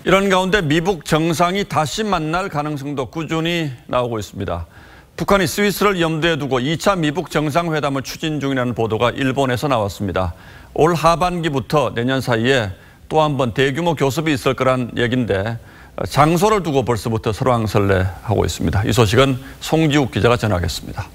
이런 가운데 미북 정상이 다시 만날 가능성도 꾸준히 나오고 있습니다. 북한이 스위스를 염두에 두고 2차 미북 정상회담을 추진 중이라는 보도가 일본에서 나왔습니다. 올 하반기부터 내년 사이에 또 한 번 대규모 교섭이 있을 거란 얘기인데 장소를 두고 벌써부터 설왕설래하고 있습니다. 이 소식은 송지욱 기자가 전하겠습니다.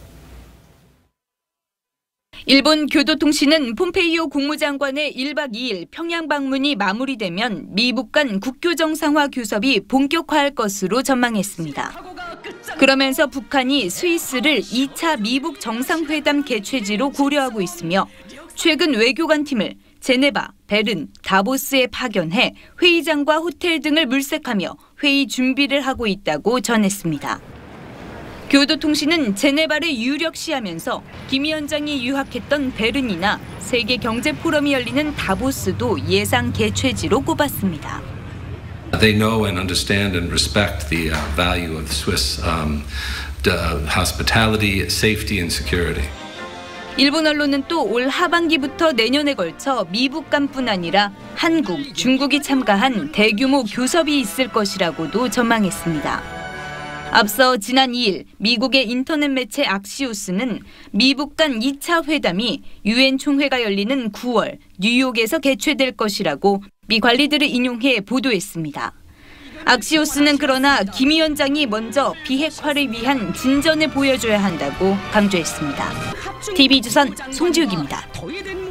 일본 교도통신은 폼페이오 국무장관의 1박 2일 평양 방문이 마무리되면 미북 간 국교 정상화 교섭이 본격화할 것으로 전망했습니다. 그러면서 북한이 스위스를 2차 미북 정상회담 개최지로 고려하고 있으며 최근 외교관 팀을 제네바, 베른, 다보스에 파견해 회의장과 호텔 등을 물색하며 회의 준비를 하고 있다고 전했습니다. 교도통신은 제네바를 유력시하면서 김 위원장이 유학했던 베른이나 세계경제포럼이 열리는 다보스도 예상 개최지로 꼽았습니다. They know and understand and respect the value of Swiss hospitality, safety and security. 일본 언론은 또 올 하반기부터 내년에 걸쳐 미북 간뿐 아니라 한국, 중국이 참가한 대규모 교섭이 있을 것이라고도 전망했습니다. 앞서 지난 2일 미국의 인터넷 매체 악시오스는 미북 간 2차 회담이 유엔 총회가 열리는 9월 뉴욕에서 개최될 것이라고 미 관리들을 인용해 보도했습니다. 악시오스는 그러나 김 위원장이 먼저 비핵화를 위한 진전을 보여줘야 한다고 강조했습니다. TV조선 송지욱입니다.